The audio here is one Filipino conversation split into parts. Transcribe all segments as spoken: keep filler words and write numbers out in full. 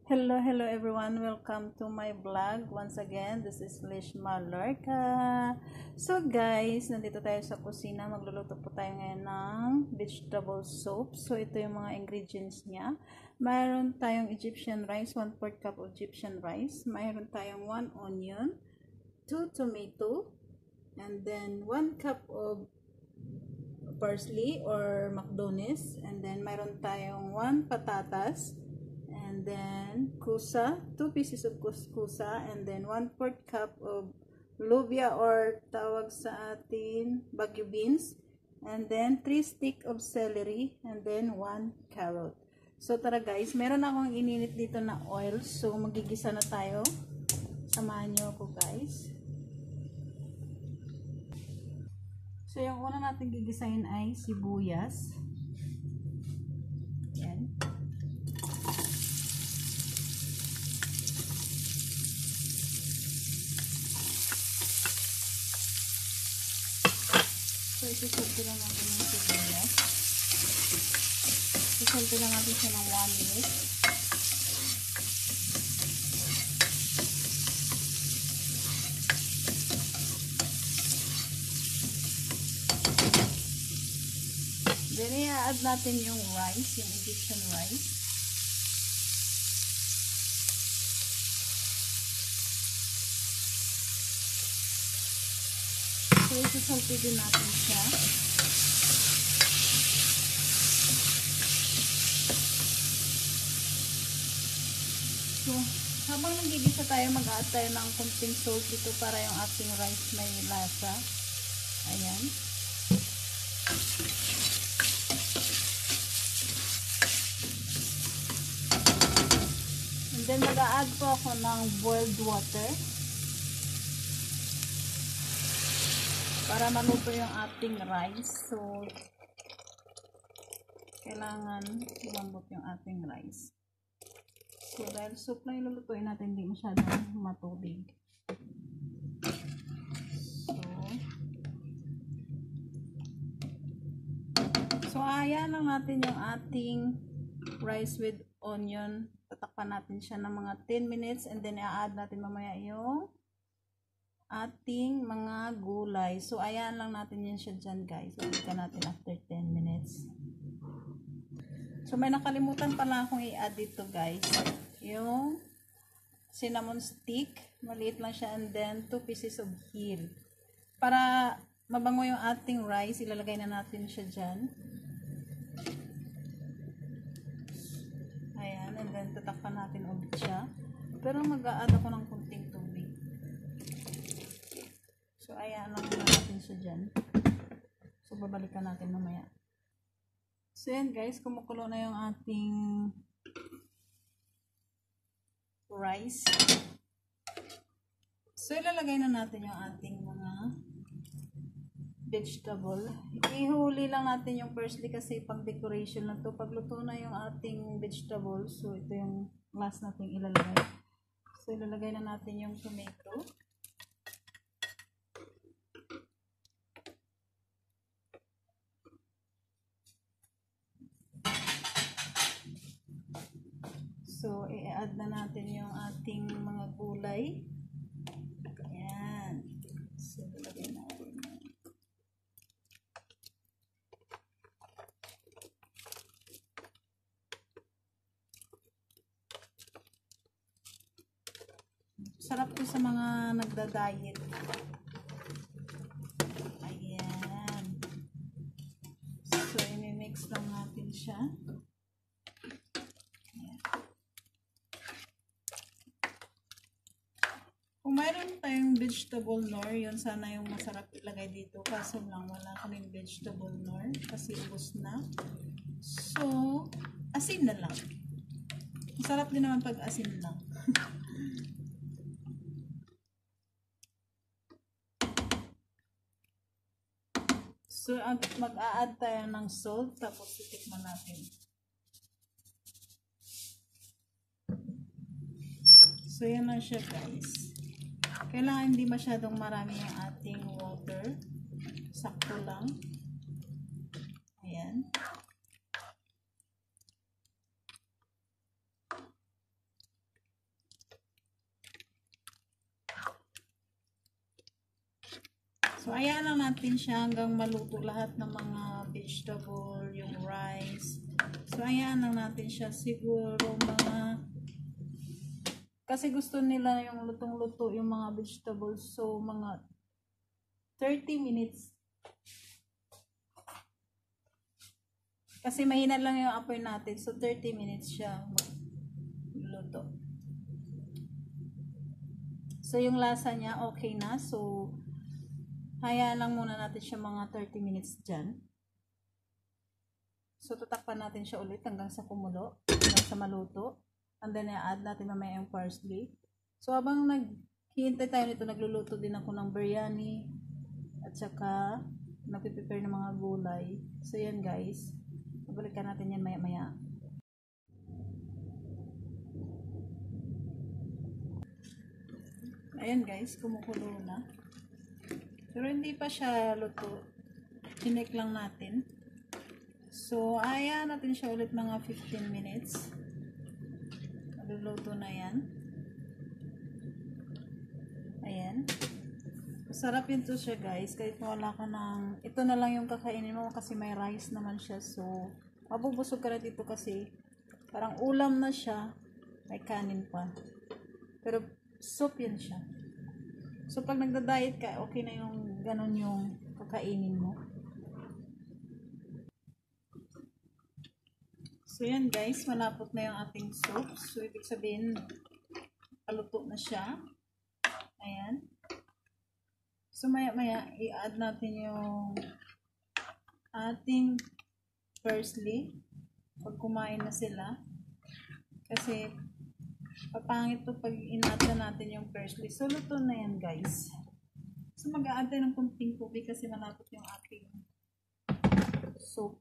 Hello, hello everyone. Welcome to my vlog. Once again, this is Lish Malarca. So guys, nandito tayo sa kusina. Magluluto po tayo ngayon ng vegetable soup. So ito yung mga ingredients niya. Mayroon tayong Egyptian rice, one fourth cup of Egyptian rice. Mayroon tayong one onion, two tomato, and then one cup of parsley or McDonald's. And then mayroon tayong one patatas. And then kusa, two pieces of kusa, and then one fourth cup of lubia or tawag sa atin bagyo beans, and then three stick of celery, and then one carrot. So tara guys, meron akong ininit dito na oil, so magigisa na tayo. Samahan niyo ako guys. So yung una natin gigisahin ay sibuyas. Yan. So, isusulti lang natin yung sibuyas. Isusulti lang natin siya ng one minute. Then, i-add natin yung rice, yung Egyptian rice. So, isusulti din natin siya. So, habang nagigisa tayo, mag-add tayo ng konting salt dito para yung ating rice may lasa. Ayan. And then, mag-add po ako ng boiled water. Para maluto yung ating rice. So, kailangan lumambot yung ating rice. So, dahil soup na ilulutuin natin, hindi masyadong matubig. So, so ayan lang natin yung ating rice with onion. Tatakpan natin siya ng mga ten minutes and then i-add natin mamaya yung ating mga gulay. So, ayan lang natin yan siya dyan, guys. Balikan natin after ten minutes. So, may nakalimutan pala akong i-add dito, guys. Yung cinnamon stick. Maliit lang siya. And then, two pieces of heel. Para mabango yung ating rice, ilalagay na natin siya dyan. Ayan. And then, tatakpan natin ulit siya. Pero mag-a-add ako ng kunting tubig. So, ayan lang natin siya dyan. So, babalikan natin mamaya. So, yan guys. Kumukulo na yung ating rice. So, ilalagay na natin yung ating mga vegetable. Ihuli lang natin yung parsley kasi pang decoration lang to. Pagluto na yung ating vegetable. So, ito yung last nating ilalagay. So, ilalagay na natin yung tomato. So, i-add na natin yung ating mga gulay. Ayan. So, ilagay natin. Sarap to sa mga nagda-diet. Ayan. So, i-mix lang natin siya. Kung mayroon tayong vegetable nor, yun sana yung masarap ilagay dito. Kaso lang, wala kaming vegetable nor kasi ubos na. So, asin na lang. Masarap din naman pag asin lang. So, mag-a-add tayo ng salt, tapos titikman natin. So, yan lang siya guys. Kailangan hindi masyadong marami yung ating water. Sakto lang. Ayan. So, ayan lang natin siya hanggang maluto lahat ng mga vegetable, yung rice. So, ayan lang natin siya. Siguro mga, kasi gusto nila yung lutong-luto yung mga vegetables. So, mga thirty minutes. Kasi mahina lang yung apoy natin. So, thirty minutes siya luto. So, yung lasa niya okay na. So, hayaan lang muna natin siya mga thirty minutes dyan. So, tutakpan natin siya ulit hanggang sa kumulo, hanggang sa maluto. And then, i-add natin mamaya yung parsley. So, habang naghihintay tayo nito, nagluluto din ako ng biryani. At saka, nagpiprepare ng mga gulay. So, yan guys. Balikan natin yan maya-maya. Ayan guys, kumukulo na. Pero hindi pa siya luto. Chinek lang natin. So, ayan natin siya ulit mga fifteen minutes. Maluluto na yan. Ayan. Sarap yun to siya guys. Kahit wala ka ng, ito na lang yung kakainin mo kasi may rice naman siya. So, mabubusog ka na dito kasi parang ulam na siya. May kanin pa. Pero, soup yun siya. So, pag nagda-diet ka, okay na yung ganun yung kakainin mo. So, yan guys. Malapot na yung ating soup. So, ibig sabihin, paluto na siya. Ayan. So, maya-maya, i-add natin yung ating parsley. Pag kumain na sila. Kasi, papangit to pag in-add na natin yung parsley. So, luto na yan, guys. So, mag-a-add tayo ng kunting tubig kasi malapot yung ating soup.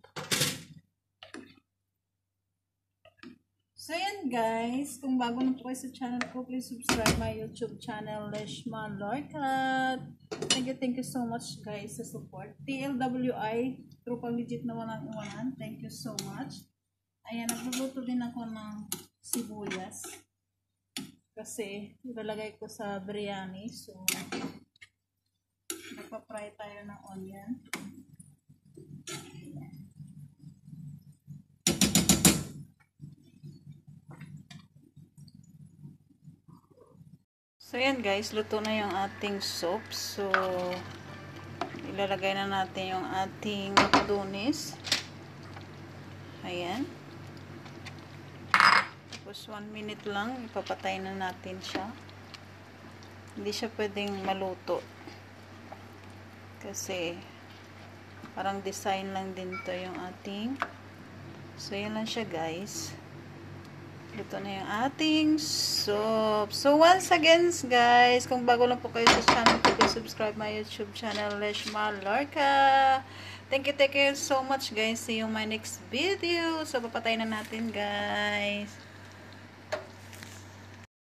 So, yan guys. Kung bago na po kayo sa channel ko, please subscribe my YouTube channel, Lesh Mallorca. Thank you, thank you so much guys sa support. T L W I, Tropang Legit na walang iwanan. Thank you so much. Ayan, nagluluto din ako ng sibuyas. Kasi, ilalagay ko sa biryani. So, nagpa-fry tayo ng onion. So, yan guys, luto na yung ating soup. So, ilalagay na natin yung ating makadunis. Ayan. Tapos, one minute lang, ipapatay na natin siya. Hindi siya pwedeng maluto. Kasi, parang design lang din to yung ating. So, yan lang siya guys. Luto na yung ating soup. So, once again, guys, kung bago lang po kayo sa channel, please subscribe my YouTube channel, Lesh Mallorca. Thank you, thank you so much, guys. See you in my next video. So, papatay na natin, guys.